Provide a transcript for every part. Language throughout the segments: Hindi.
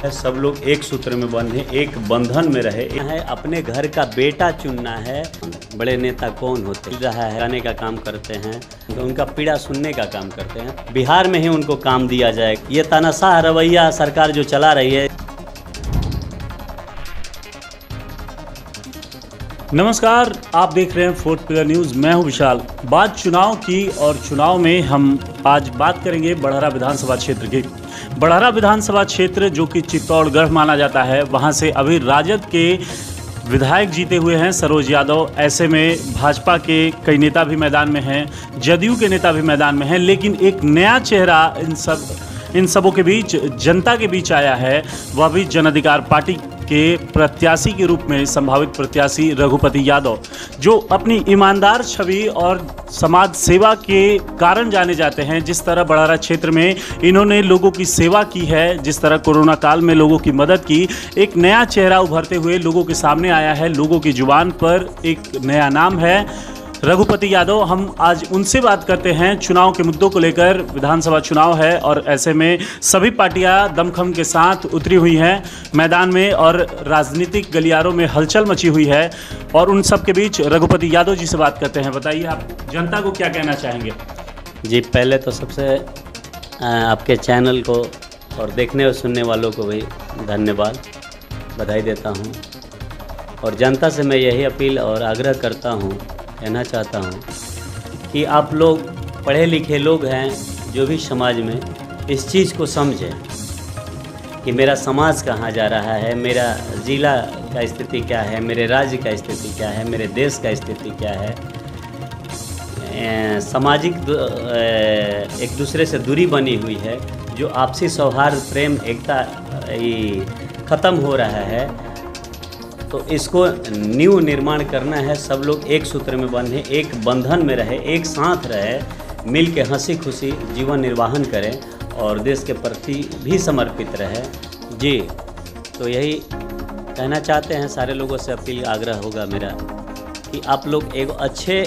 सब लोग एक सूत्र में बंधे, एक बंधन में रहे है। अपने घर का बेटा चुनना है। बड़े नेता कौन होते रहा है, गाने का काम करते हैं, तो उनका पीड़ा सुनने का काम करते हैं। बिहार में ही उनको काम दिया जाए, ये तानाशाह रवैया सरकार जो चला रही है। नमस्कार, आप देख रहे हैं फोर्थ पिलर न्यूज़। मैं हूं विशाल। बात चुनाव की, और चुनाव में हम आज बात करेंगे बड़हरा विधानसभा क्षेत्र की। बड़हरा विधानसभा क्षेत्र जो कि चित्तौड़गढ़ माना जाता है, वहां से अभी राजद के विधायक जीते हुए हैं सरोज यादव। ऐसे में भाजपा के कई नेता भी मैदान में हैं, जदयू के नेता भी मैदान में हैं, लेकिन एक नया चेहरा इन सबों के बीच, जनता के बीच आया है। वह भी जन अधिकार पार्टी के प्रत्याशी के रूप में संभावित प्रत्याशी रघुपति यादव, जो अपनी ईमानदार छवि और समाज सेवा के कारण जाने जाते हैं। जिस तरह बड़हरा क्षेत्र में इन्होंने लोगों की सेवा की है, जिस तरह कोरोना काल में लोगों की मदद की, एक नया चेहरा उभरते हुए लोगों के सामने आया है। लोगों की जुबान पर एक नया नाम है रघुपति यादव। हम आज उनसे बात करते हैं चुनाव के मुद्दों को लेकर। विधानसभा चुनाव है और ऐसे में सभी पार्टियां दमखम के साथ उतरी हुई हैं मैदान में, और राजनीतिक गलियारों में हलचल मची हुई है। और उन सब के बीच रघुपति यादव जी से बात करते हैं। बताइए, आप जनता को क्या कहना चाहेंगे? जी, पहले तो सबसे आपके चैनल को और देखने और सुनने वालों को भी धन्यवाद, बधाई देता हूँ। और जनता से मैं यही अपील और आग्रह करता हूँ, कहना चाहता हूँ कि आप लोग पढ़े लिखे लोग हैं, जो भी समाज में इस चीज़ को समझें कि मेरा समाज कहाँ जा रहा है, मेरा ज़िला का स्थिति क्या है, मेरे राज्य का स्थिति क्या है, मेरे देश का स्थिति क्या है। सामाजिक एक दूसरे से दूरी बनी हुई है, जो आपसी सौहार्द, प्रेम, एकता ख़त्म हो रहा है। तो इसको न्यू निर्माण करना है। सब लोग एक सूत्र में बंधे, एक बंधन में रहे, एक साथ रहे, मिल के हंसी खुशी जीवन निर्वाहन करें और देश के प्रति भी समर्पित रहे। जी, तो यही कहना चाहते हैं। सारे लोगों से अपील, आग्रह होगा मेरा कि आप लोग एक अच्छे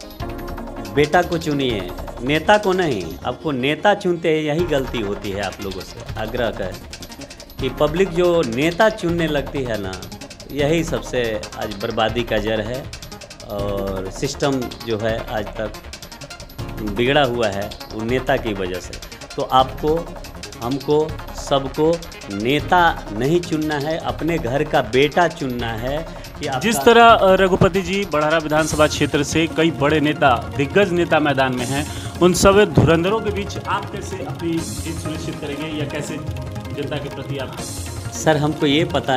बेटा को चुनिए, नेता को नहीं। आपको नेता चुनते हैं, यही गलती होती है। आप लोगों से आग्रह है कि पब्लिक जो नेता चुनने लगती है ना, यही सबसे आज बर्बादी का जड़ है। और सिस्टम जो है आज तक बिगड़ा हुआ है, वो नेता की वजह से। तो आपको, हमको, सबको नेता नहीं चुनना है, अपने घर का बेटा चुनना है। कि जिस तरह रघुपति जी बड़हरा विधानसभा क्षेत्र से कई बड़े नेता, दिग्गज नेता मैदान में हैं, उन सब धुरंधरों के बीच आप कैसे अपनी जीत सुनिश्चित करेंगे, या कैसे जनता के प्रति आप? सर, हमको ये पता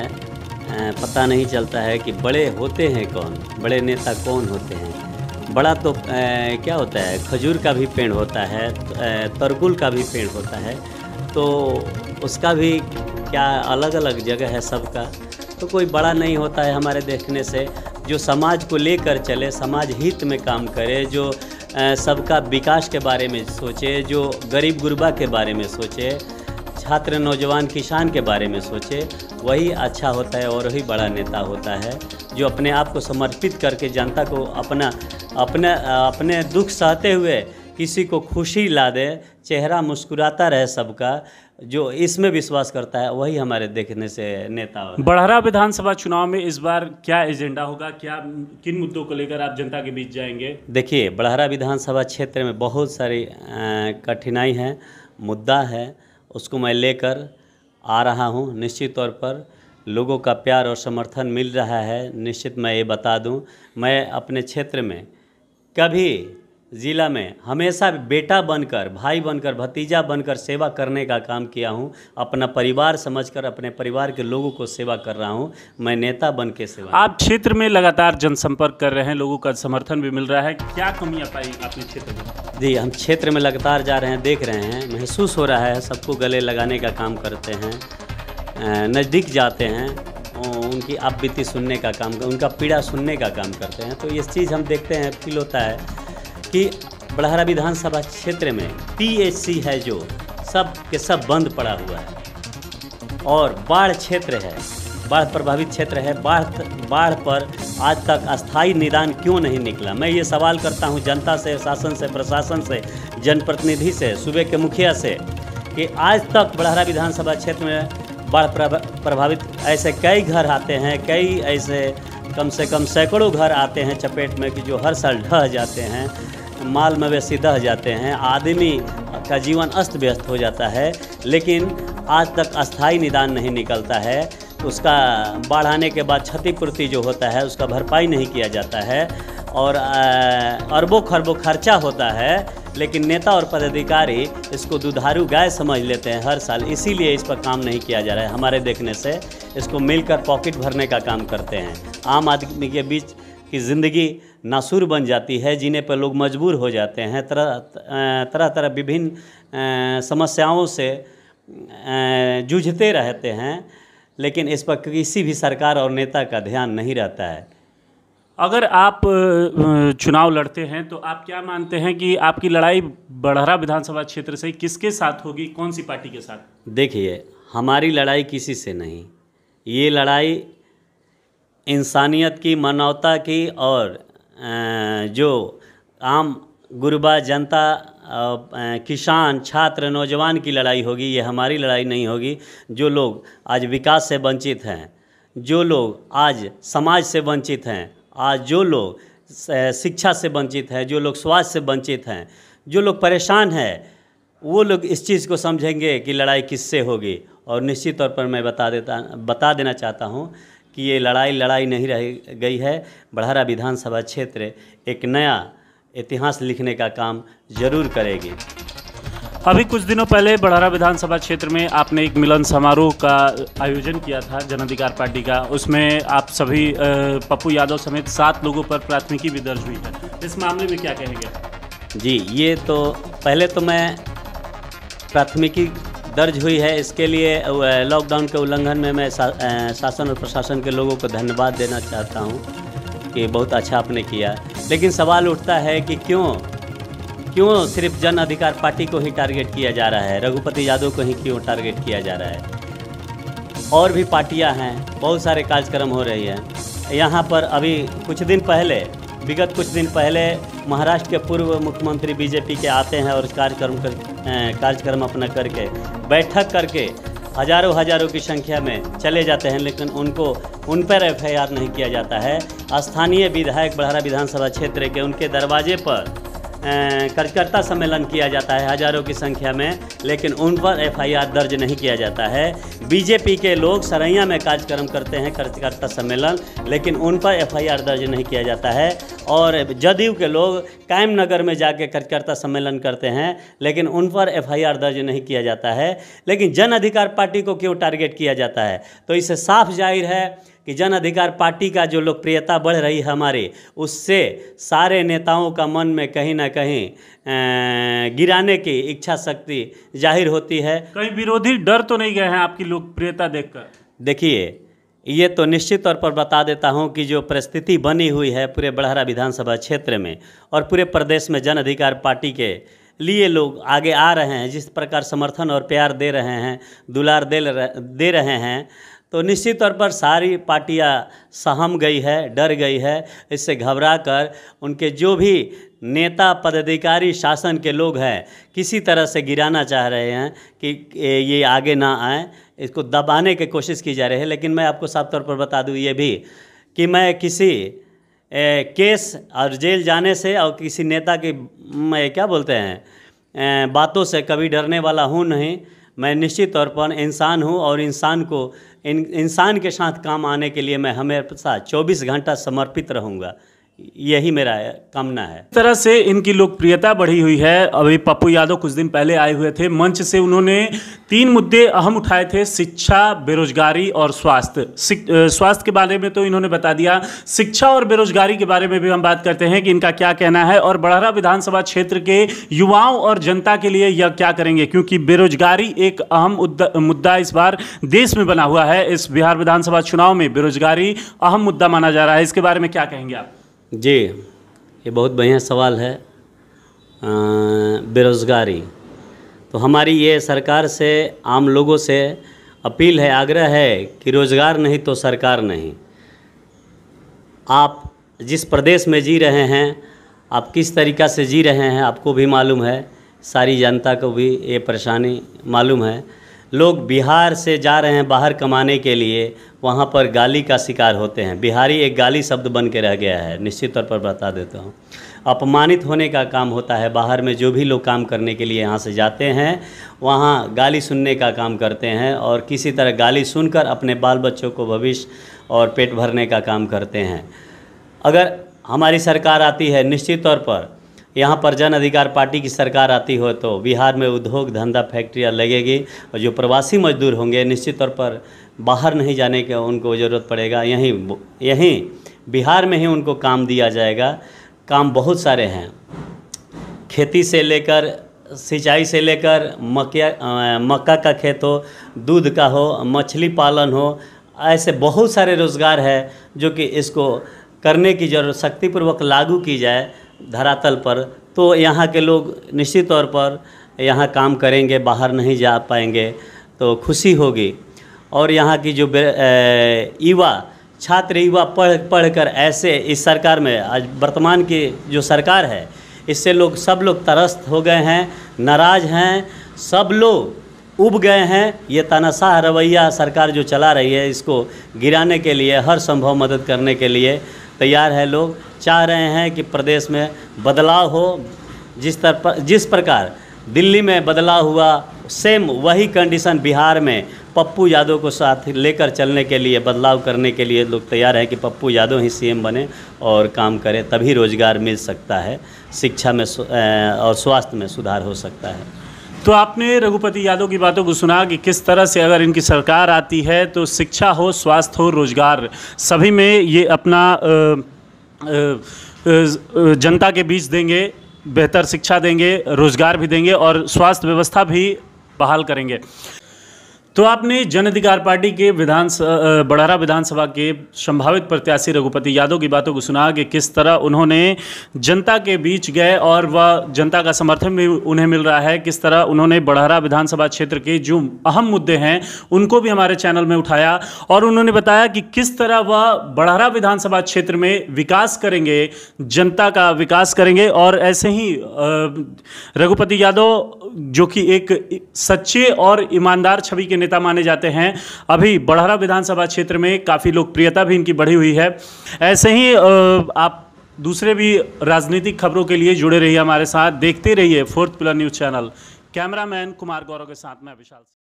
नहीं चलता है कि बड़े होते हैं कौन, बड़े नेता कौन होते हैं। बड़ा तो क्या होता है, खजूर का भी पेड़ होता है, तरकुल का भी पेड़ होता है, तो उसका भी क्या अलग अलग जगह है सबका। तो कोई बड़ा नहीं होता है हमारे देखने से। जो समाज को लेकर चले, समाज हित में काम करे, जो सबका विकास के बारे में सोचे, जो गरीब गुरबा के बारे में सोचे, छात्र, नौजवान, किसान के बारे में सोचे, वही अच्छा होता है और वही बड़ा नेता होता है। जो अपने आप को समर्पित करके जनता को अपने दुख सहते हुए किसी को खुशी ला दे, चेहरा मुस्कुराता रहे सबका, जो इसमें विश्वास करता है, वही हमारे देखने से नेता होता है। बड़हरा विधानसभा चुनाव में इस बार क्या एजेंडा होगा, क्या किन मुद्दों को लेकर आप जनता के बीच जाएंगे? देखिए, बड़हरा विधानसभा क्षेत्र में बहुत सारी कठिनाई है, मुद्दा है, उसको मैं लेकर आ रहा हूं। निश्चित तौर पर लोगों का प्यार और समर्थन मिल रहा है। निश्चित मैं ये बता दूं, मैं अपने क्षेत्र में कभी, ज़िला में हमेशा बेटा बनकर, भाई बनकर, भतीजा बनकर सेवा करने का काम किया हूं। अपना परिवार समझकर अपने परिवार के लोगों को सेवा कर रहा हूं। मैं नेता बन के सेवा। आप क्षेत्र में लगातार जनसंपर्क कर रहे हैं, लोगों का समर्थन भी मिल रहा है, क्या कमियां पाई अपने क्षेत्र में? जी, हम क्षेत्र में लगातार जा रहे हैं, देख रहे हैं, महसूस हो रहा है। सबको गले लगाने का काम करते हैं, नज़दीक जाते हैं, उनकी आप बीती सुनने का काम, उनका पीड़ा सुनने का काम करते हैं। तो ये चीज़ हम देखते हैं, फील होता है कि बड़हरा विधानसभा क्षेत्र में PHC है जो सब के सब बंद पड़ा हुआ है, और बाढ़ क्षेत्र है, बाढ़ प्रभावित क्षेत्र है। बाढ़ पर आज तक अस्थायी निदान क्यों नहीं निकला? मैं ये सवाल करता हूँ जनता से, शासन से, प्रशासन से, जनप्रतिनिधि से, सूबे के मुखिया से, कि आज तक बड़हरा विधानसभा क्षेत्र में बाढ़ प्रभावित ऐसे कई घर आते हैं, कई ऐसे कम से कम सैकड़ों घर आते हैं चपेट में कि जो हर साल ढह जाते हैं, माल मवेशी दह जाते हैं, आदमी का जीवन अस्त व्यस्त हो जाता है, लेकिन आज तक अस्थायी निदान नहीं निकलता है। उसका बाढ़ आने के बाद क्षतिपूर्ति जो होता है उसका भरपाई नहीं किया जाता है और अरबों खरबों खर्चा होता है, लेकिन नेता और पदाधिकारी इसको दुधारू गाय समझ लेते हैं हर साल, इसीलिए इस पर काम नहीं किया जा रहा है। हमारे देखने से इसको मिलकर पॉकेट भरने का काम करते हैं। आम आदमी के बीच की ज़िंदगी नासूर बन जाती है, जीने पर लोग मजबूर हो जाते हैं, तरह तरह विभिन्न समस्याओं से जूझते रहते हैं, लेकिन इस पर किसी भी सरकार और नेता का ध्यान नहीं रहता है। अगर आप चुनाव लड़ते हैं तो आप क्या मानते हैं कि आपकी लड़ाई बड़हरा विधानसभा क्षेत्र से किसके साथ होगी, कौन सी पार्टी के साथ? देखिए, हमारी लड़ाई किसी से नहीं, ये लड़ाई इंसानियत की, मानवता की और जो आम गुरबा जनता, किसान, छात्र, नौजवान की लड़ाई होगी। ये हमारी लड़ाई नहीं होगी। जो लोग आज विकास से वंचित हैं, जो लोग आज समाज से वंचित हैं, आज जो लोग शिक्षा से वंचित हैं, जो लोग स्वास्थ्य से वंचित हैं, जो लोग परेशान हैं, वो लोग इस चीज़ को समझेंगे कि लड़ाई किससे होगी। और निश्चित तौर पर मैं बता देना चाहता हूँ कि ये लड़ाई नहीं रह गई है। बड़हरा विधानसभा क्षेत्र एक नया इतिहास लिखने का काम जरूर करेगी। अभी कुछ दिनों पहले बड़हरा विधानसभा क्षेत्र में आपने एक मिलन समारोह का आयोजन किया था जन अधिकार पार्टी का। उसमें आप सभी पप्पू यादव समेत 7 लोगों पर प्राथमिकी भी दर्ज हुई है। इस मामले में क्या कहेंगे? जी, ये तो पहले तो मैं प्राथमिकी दर्ज हुई है इसके लिए लॉकडाउन के उल्लंघन में मैं शासन और प्रशासन के लोगों को धन्यवाद देना चाहता हूँ कि बहुत अच्छा आपने किया। लेकिन सवाल उठता है कि क्यों सिर्फ जन अधिकार पार्टी को ही टारगेट किया जा रहा है, रघुपति यादव को ही क्यों टारगेट किया जा रहा है? और भी पार्टियां हैं, बहुत सारे कार्यक्रम हो रही हैं यहाँ पर। अभी विगत कुछ दिन पहले महाराष्ट्र के पूर्व मुख्यमंत्री बीजेपी के आते हैं और कार्यक्रम अपना करके बैठक करके हजारों की संख्या में चले जाते हैं, लेकिन उन पर एफआईआर नहीं किया जाता है। स्थानीय विधायक बड़हरा विधानसभा क्षेत्र के उनके दरवाजे पर कार्यकर्ता सम्मेलन किया जाता है हजारों की संख्या में, लेकिन उन पर एफआईआर दर्ज नहीं किया जाता है। बीजेपी के लोग सरैया में कार्यक्रम करते हैं कार्यकर्ता सम्मेलन, लेकिन उन पर एफआईआर दर्ज नहीं किया जाता है। और जदयू के लोग कायम नगर में जाके कार्यकर्ता सम्मेलन करते हैं, लेकिन उन पर एफआईआर दर्ज नहीं किया जाता है। लेकिन जन अधिकार पार्टी को क्यों टारगेट किया जाता है? तो इससे साफ जाहिर है कि जन अधिकार पार्टी का जो लोकप्रियता बढ़ रही है हमारी, उससे सारे नेताओं का मन में कहीं ना कहीं गिराने की इच्छा शक्ति जाहिर होती है। कई विरोधी डर तो नहीं गए हैं आपकी लोकप्रियता देखकर? देखिए, ये तो निश्चित तौर पर बता देता हूँ कि जो परिस्थिति बनी हुई है पूरे बड़हरा विधानसभा क्षेत्र में और पूरे प्रदेश में जन अधिकार पार्टी के लिए लोग आगे आ रहे हैं, जिस प्रकार समर्थन और प्यार दे रहे हैं, दुलार दे रहे हैं, तो निश्चित तौर पर सारी पार्टियां सहम गई है, डर गई है। इससे घबरा कर उनके जो भी नेता पदाधिकारी शासन के लोग हैं किसी तरह से गिराना चाह रहे हैं कि ये आगे ना आए, इसको दबाने की कोशिश की जा रही है। लेकिन मैं आपको साफ तौर पर बता दूं ये भी कि मैं किसी केस और जेल जाने से और किसी नेता की बातों से कभी डरने वाला हूँ नहीं। मैं निश्चित तौर पर इंसान हूँ और इंसान के साथ काम आने के लिए मैं हमेशा 24 घंटा समर्पित रहूँगा, यही मेरा कामना है। इस तरह से इनकी लोकप्रियता बढ़ी हुई है। अभी पप्पू यादव कुछ दिन पहले आए हुए थे, मंच से उन्होंने 3 मुद्दे अहम उठाए थे, शिक्षा, बेरोजगारी और स्वास्थ्य। स्वास्थ्य के बारे में तो इन्होंने बता दिया, शिक्षा और बेरोजगारी के बारे में भी हम बात करते हैं कि इनका क्या कहना है और बड़हरा विधानसभा क्षेत्र के युवाओं और जनता के लिए यह क्या करेंगे, क्योंकि बेरोजगारी एक अहम मुद्दा इस बार देश में बना हुआ है। इस बिहार विधानसभा चुनाव में बेरोजगारी अहम मुद्दा माना जा रहा है, इसके बारे में क्या कहेंगे आप? जी, ये बहुत बढ़िया सवाल है। बेरोज़गारी तो हमारी ये सरकार से, आम लोगों से अपील है, आग्रह है कि रोज़गार नहीं तो सरकार नहीं। आप जिस प्रदेश में जी रहे हैं, आप किस तरीक़ा से जी रहे हैं आपको भी मालूम है, सारी जनता को भी ये परेशानी मालूम है। लोग बिहार से जा रहे हैं बाहर कमाने के लिए, वहाँ पर गाली का शिकार होते हैं। बिहारी एक गाली शब्द बन के रह गया है, निश्चित तौर पर बता देता हूँ। अपमानित होने का काम होता है। बाहर में जो भी लोग काम करने के लिए यहाँ से जाते हैं, वहाँ गाली सुनने का काम करते हैं और किसी तरह गाली सुनकर अपने बाल बच्चों को भविष्य और पेट भरने का काम करते हैं। अगर हमारी सरकार आती है, निश्चित तौर पर यहाँ पर जन अधिकार पार्टी की सरकार आती हो तो बिहार में उद्योग धंधा फैक्ट्रियाँ लगेगी और जो प्रवासी मजदूर होंगे निश्चित तौर पर बाहर नहीं जाने की उनको ज़रूरत पड़ेगा, यहीं बिहार में ही उनको काम दिया जाएगा। काम बहुत सारे हैं, खेती से लेकर सिंचाई से लेकर मक्का का खेत हो, दूध का हो, मछली पालन हो, ऐसे बहुत सारे रोज़गार है जो कि इसको करने की जरूरत, शक्तिपूर्वक लागू की जाए धरातल पर, तो यहाँ के लोग निश्चित तौर पर यहाँ काम करेंगे, बाहर नहीं जा पाएंगे तो खुशी होगी। और यहाँ की जो युवा छात्र युवा पढ़कर ऐसे इस सरकार में, आज वर्तमान की जो सरकार है इससे सब लोग त्रस्त हो गए हैं, नाराज़ हैं, सब लोग उब गए हैं। ये तानाशाह रवैया सरकार जो चला रही है इसको गिराने के लिए हर संभव मदद करने के लिए तैयार है। लोग चाह रहे हैं कि प्रदेश में बदलाव हो, जिस प्रकार दिल्ली में बदलाव हुआ, सेम वही कंडीशन बिहार में पप्पू यादव को साथ लेकर चलने के लिए, बदलाव करने के लिए लोग तैयार हैं कि पप्पू यादव ही सीएम बने और काम करे, तभी रोज़गार मिल सकता है, शिक्षा में और स्वास्थ्य में सुधार हो सकता है। तो आपने रघुपति यादव की बातों को सुना कि किस तरह से अगर इनकी सरकार आती है तो शिक्षा हो, स्वास्थ्य हो, रोजगार सभी में ये अपना जनता के बीच देंगे, बेहतर शिक्षा देंगे, रोजगार भी देंगे और स्वास्थ्य व्यवस्था भी बहाल करेंगे। तो आपने जन अधिकार पार्टी के बड़हरा विधानसभा के संभावित प्रत्याशी रघुपति यादव की बातों को सुना कि किस तरह उन्होंने जनता के बीच गए और वह जनता का समर्थन भी उन्हें मिल रहा है। किस तरह उन्होंने बड़हरा विधानसभा क्षेत्र के जो अहम मुद्दे हैं उनको भी हमारे चैनल में उठाया और उन्होंने बताया कि किस तरह वह बड़हरा विधानसभा क्षेत्र में विकास करेंगे, जनता का विकास करेंगे। और ऐसे ही रघुपति यादव जो कि एक सच्चे और ईमानदार छवि के नेता माने जाते हैं, अभी बड़हरा विधानसभा क्षेत्र में काफ़ी लोकप्रियता भी इनकी बढ़ी हुई है। ऐसे ही आप दूसरे भी राजनीतिक खबरों के लिए जुड़े रहिए हमारे साथ, देखते रहिए fourth pillar news channel. Cameraman Kumar Gaurav के साथ मैं विशाल।